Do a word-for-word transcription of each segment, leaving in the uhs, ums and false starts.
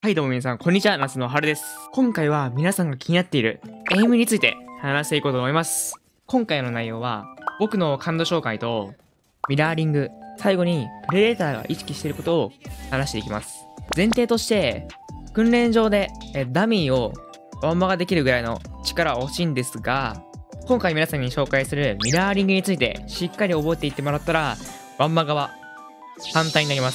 はいどうも皆さん、こんにちは、夏の春です。今回は皆さんが気になっているエイムについて話していこうと思います。今回の内容は、僕の感度紹介と、ミラーリング、最後にプレデーターが意識していることを話していきます。前提として、訓練上でえダミーをワンマができるぐらいの力は欲しいんですが、今回皆さんに紹介するミラーリングについてしっかり覚えていってもらったら、ワンマ側、簡単になります。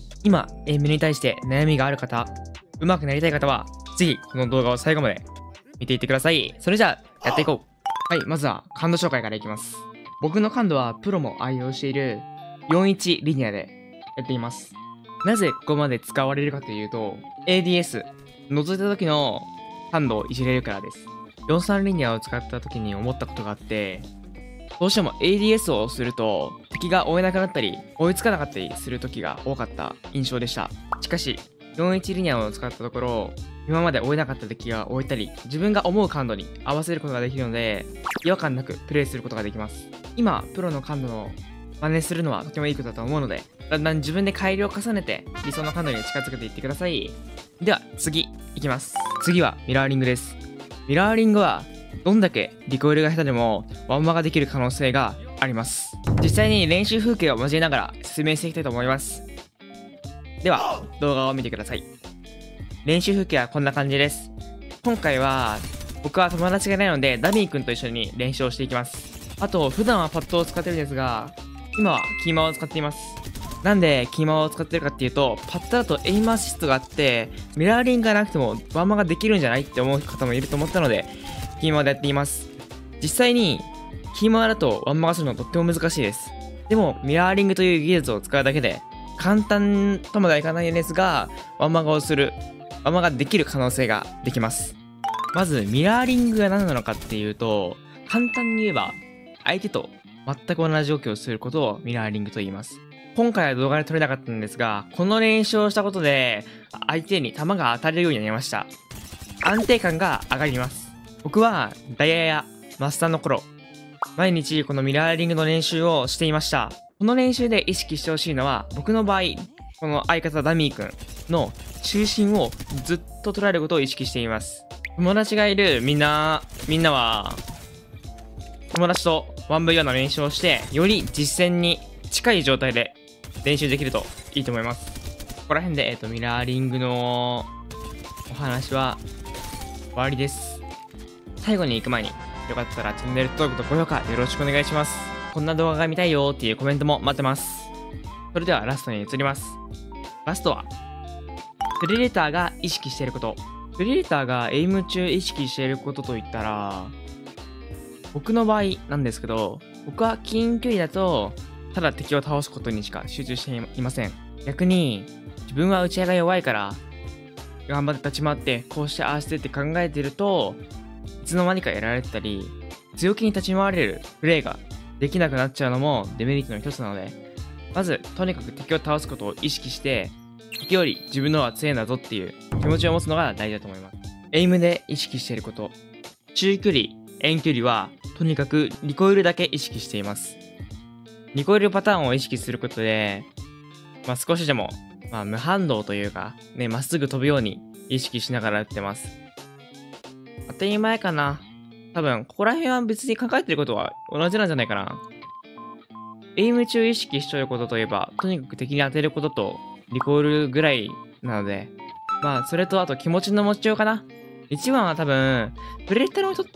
今、エイムに対して悩みがある方、上手くなりたい方は、ぜひこの動画を最後まで見ていってください。それじゃあ、やっていこう。はい、まずは感度紹介からいきます。僕の感度はプロも愛用しているよんじゅういちリニアでやっています。なぜここまで使われるかというと、エーディーエス、覗いた時の感度をいじれるからです。よんじゅうさんリニアを使った時に思ったことがあって、どうしても エーディーエス をすると敵が追えなくなったり追いつかなかったりする時が多かった印象でした。しかしよんじゅういちリニアを使ったところ、今まで追えなかった敵が追えたり自分が思う感度に合わせることができるので、違和感なくプレイすることができます。今プロの感度の真似するのはとてもいいことだと思うので、だんだん自分で改良を重ねて理想の感度に近づけていってください。では次いきます。次はミラーリングです。ミラーリングはどんだけリコイルが下手でもワンマができる可能性があります。実際に練習風景を交えながら説明していきたいと思います。では動画を見てください。練習風景はこんな感じです。今回は僕は友達がいないのでダミー君と一緒に練習をしていきます。あと普段はパッドを使ってるんですが、今はキーマを使っています。なんでキーマを使ってるかっていうと、パッドだとエイムアシストがあってミラーリングがなくてもワンマができるんじゃないって思う方もいると思ったので、キーマでやっています。実際にキーマだとワンマがするのとっても難しいです。でもミラーリングという技術を使うだけで簡単とまではいかないんですが、ワンマガをするワンマができる可能性ができます。まずミラーリングが何なのかっていうと、簡単に言えば相手と全く同じ動きをすることをミラーリングと言います。今回は動画で撮れなかったんですが、この練習をしたことで相手に球が当たれるようになりました。安定感が上がります。僕はダイヤやマスターの頃、毎日このミラーリングの練習をしていました。この練習で意識してほしいのは、僕の場合この相方ダミー君の中心をずっと捉えることを意識しています。友達がいるみんなみんなは友達と ワンブイワン の練習をして、より実践に近い状態で練習できるといいと思います。ここら辺で、えーと、ミラーリングのお話は終わりです。最後に行く前に、よかったらチャンネル登録と高評価よろしくお願いします。こんな動画が見たいよーっていうコメントも待ってます。それではラストに移ります。ラストは、プレデターが意識していること。プレデターがエイム中意識していることといったら、僕の場合なんですけど、僕は近距離だと、ただ敵を倒すことにしか集中していません。逆に、自分は打ち合いが弱いから、頑張って立ち回って、こうしてああしてって考えてると、いつの間にかやられてたり、強気に立ち回れるプレイができなくなっちゃうのもデメリットの一つなので、まずとにかく敵を倒すことを意識して、敵より自分の方が強いんだぞっていう気持ちを持つのが大事だと思います。エイムで意識していること。中距離、遠距離はとにかくリコイルだけ意識しています。リコイルパターンを意識することで、まあ、少しでも、まあ、無反動というか、ね、まっすぐ飛ぶように意識しながらやってます。当たり前かな。多分、ここら辺は別に考えてることは同じなんじゃないかな。エイム中意識しとることといえば、とにかく敵に当てることとリコイルぐらいなので、まあ、それとあと気持ちの持ちようかな。一番は多分、プレデターの人って、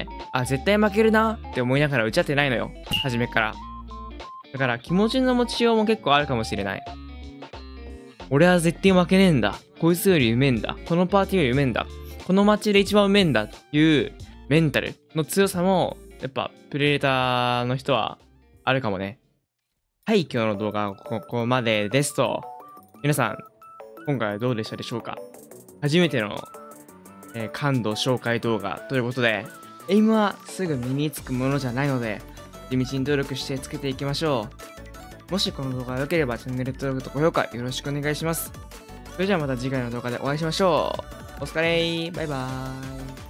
あ、絶対負けるなって思いながら打ち合ってないのよ。初めから。だから気持ちの持ちようも結構あるかもしれない。俺は絶対負けねえんだ。こいつよりうめえんだ。このパーティーよりうめえんだ。このマッチで一番うめえんだっていうメンタルの強さも、やっぱプレデターの人はあるかもね。はい、今日の動画はここまでですと。皆さん、今回はどうでしたでしょうか？初めての、えー、感度紹介動画ということで、エイムはすぐ身につくものじゃないので、地道に努力してつけていきましょう。もしこの動画が良ければチャンネル登録と高評価よろしくお願いします。それじゃあまた次回の動画でお会いしましょう。お疲れー。バイバーイ。